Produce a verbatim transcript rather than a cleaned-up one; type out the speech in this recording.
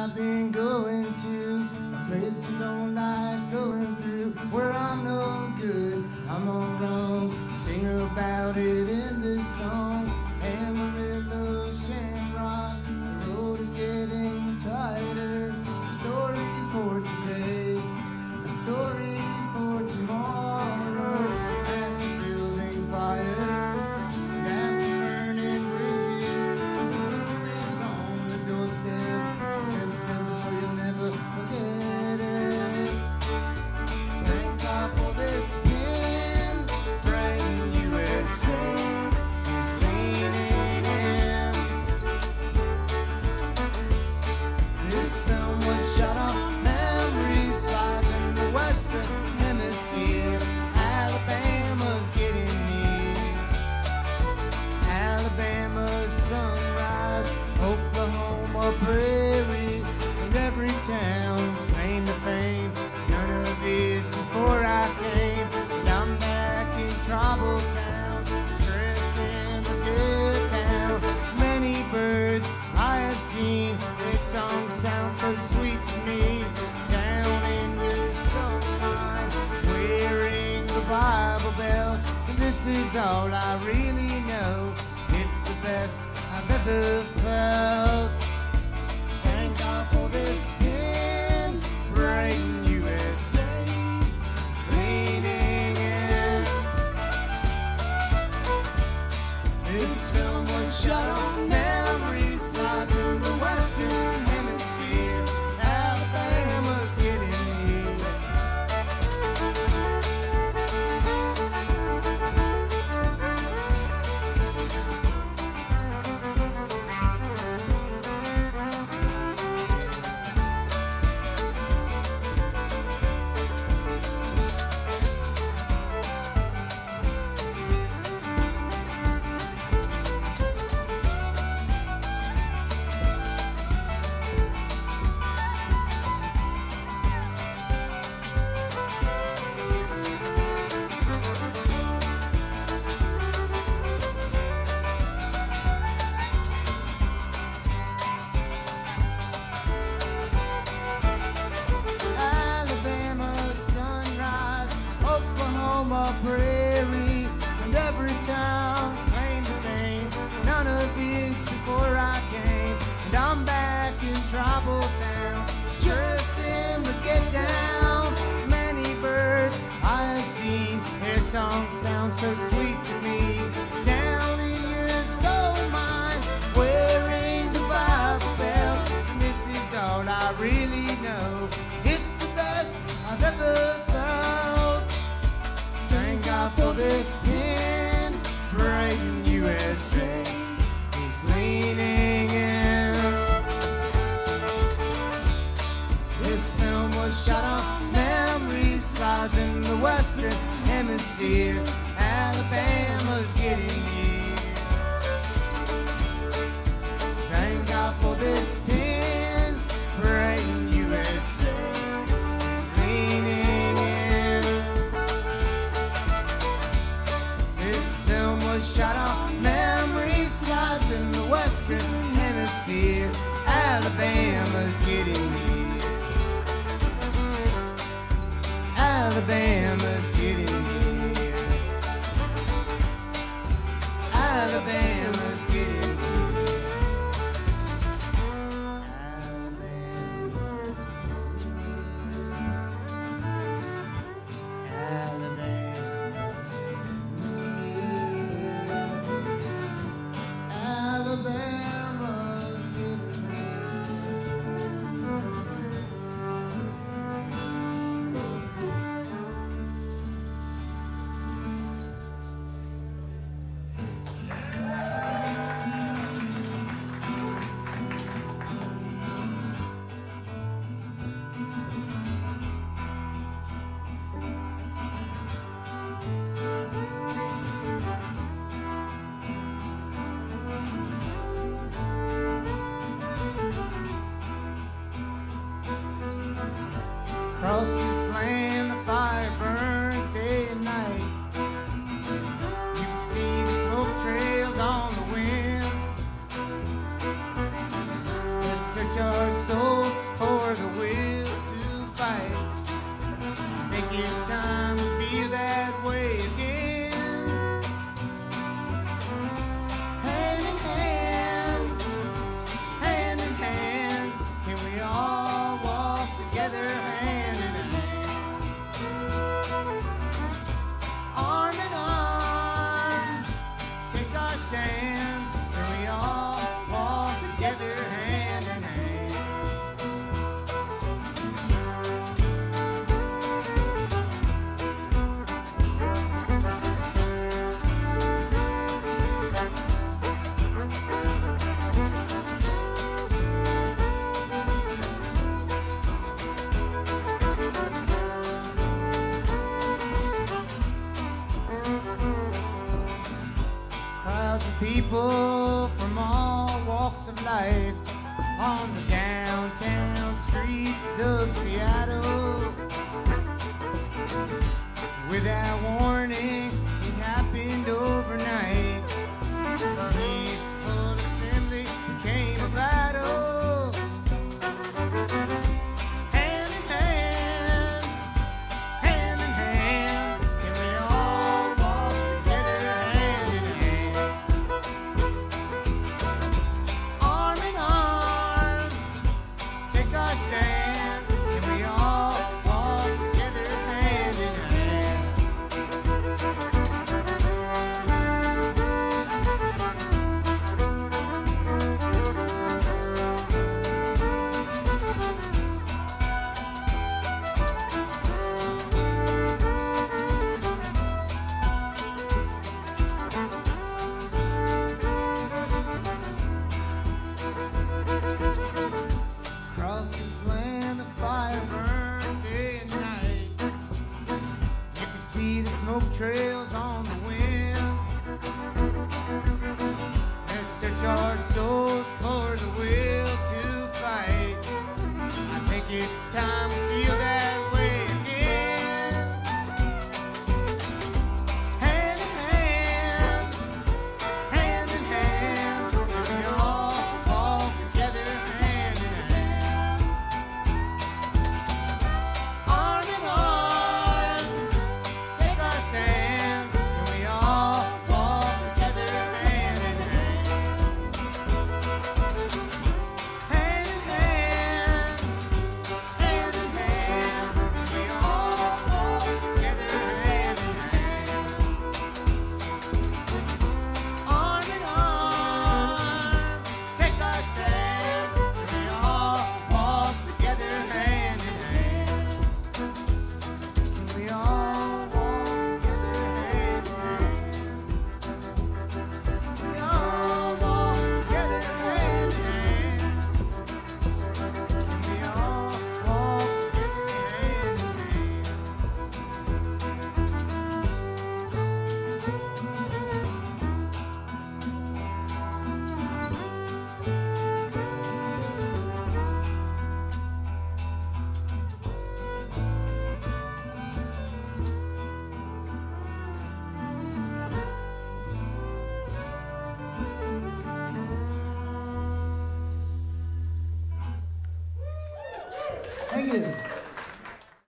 I've been going to a place I don't like going through, where I'm no good, I'm all wrong. Sing about it in this song. Amarillo, Shamrock, the road is getting tighter. The story for today, the story for tomorrow. After building fires, after burning bridges, is on the doorstep. Says simple, you'll never forget it. Thank God for this pin, Brighton, U S A. Is leaning in. This film was shot on memory slides in the Western Hemisphere. Alabama's getting near. Alabama's sunrise, Oklahoma prairie, and every town's claim to fame. None of this before I came, and I'm back in trouble town, stressing the good down. Many birds I have seen, their song sounds so sweet to me. Down in your soul mine, wearing the Bible belt, and this is all I really know. It's the best I've ever felt. Thank God for this pin, Brighton, U S A, is leaning in. This film was shot on memory slides in the Western Hemisphere. Alabama's getting near. Prairie, and every town's claim to fame. None of these before I came, and I'm back in trouble town, stressing the get down. Many birds I've seen, their songs sound so sweet to me. Down in your soul mine, wearing the Bible belt, and this is all I really know. It's the best I've ever felt. Thank God for this pin, Brighton, U S A, is leaning in. This film was shot on memory slides in the Western Hemisphere. Alabama's getting near. Thank God for this pin, Brighton, U S A, is leaning in. This film was shot on memory slides in the Western Hemisphere. Alabama's getting near. Alabama's getting near. Alabama's getting near. Across this land the fire burns day and night. You can see the smoke trails on the wind. Let's search our souls fight. I think it's time we feel that way again. Hand in hand, hand in hand, can we all walk together hand in hand? Arm in arm, take our stand, can we all walk together hand in hand? Crowds of people from all walks of life on the downtown streets of Seattle. Without warning, it happened overnight. A peaceful assembly became a battle. Hand in hand, hand in hand, can we all walk together hand in hand? Arm in arm, take our stand, can we all walk together hand in hand? Across this land the fire burns day and night. You can see the smoke trails on the wind. Let's search our souls for the will to fight. I think it's time we feel that way again. Hand in hand, hand in hand, we all walk together hand in hand. Arm in arm, take our stand, and we all walk together hand in hand. Hand in hand, hand in hand, we all walk together hand in hand. Arm in arm, take our stand, and we all walk together hand in hand. We all walk together hand in hand. We all walk together hand in hand. We all walk together hand in hand. Thank you.